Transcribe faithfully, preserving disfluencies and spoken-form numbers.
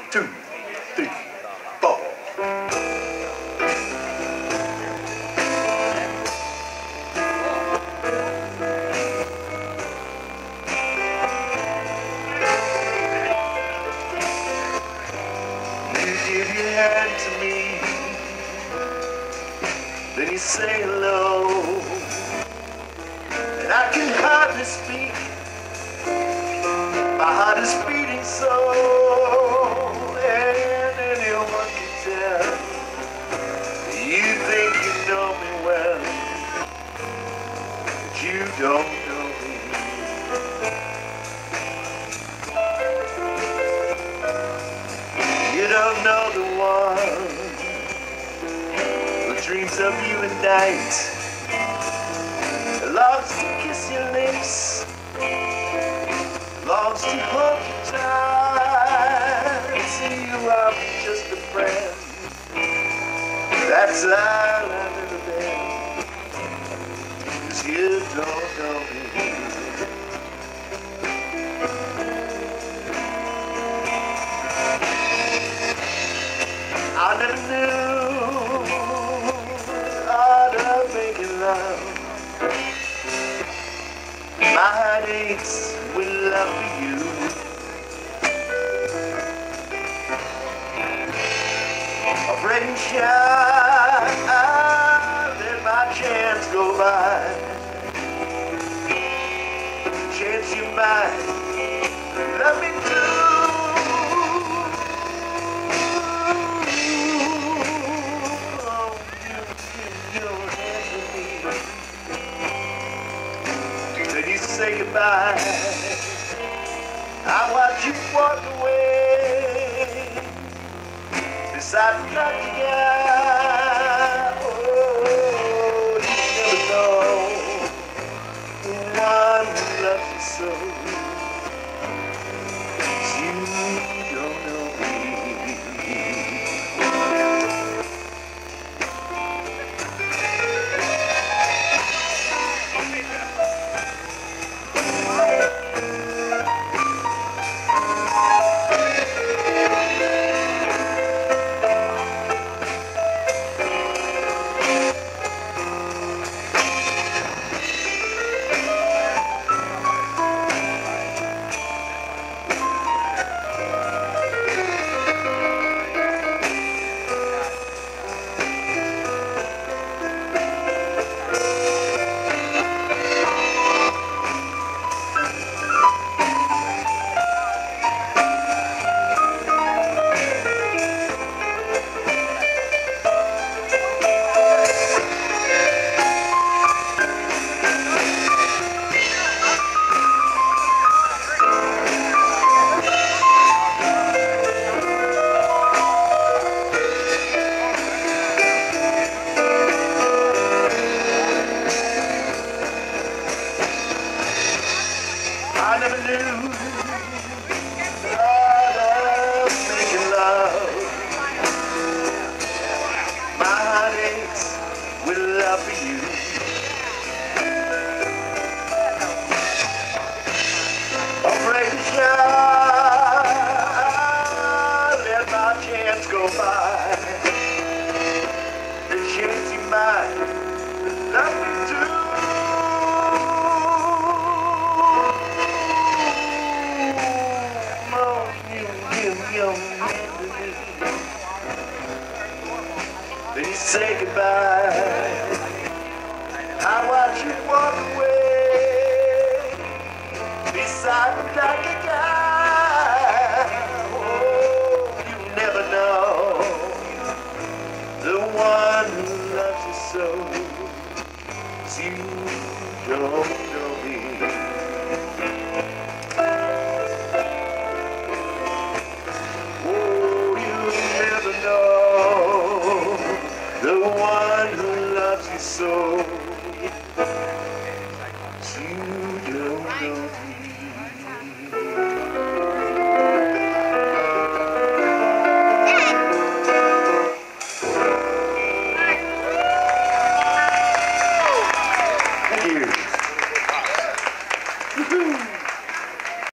two, three, four. You give your hand to me, then you say hello, and I can hardly speak. My heart is beating so, and anyone can tell. You think you know me well, but you don't know me. You don't know the one who dreams of you at night, loves to kiss your lips, longs to hold you tight. To you I'm just a friend, that's all I've ever been, 'cause you don't know me. I never knew art of making love. My heart aches with love for you. Afraid and shy, I let my chance go by. Chance you might love me too. Oh, you give your hand to me, then you say goodbye. I watch you walk away beside the lucky guy. Oh, you never know the one who loves you so. 'Cause you don't know me. I never knew the art of making love. My heart aches with love for you. Afraid to shine, let my chance go by. The chance you might love me too. Then you say goodbye. I watch you walk away beside the dark.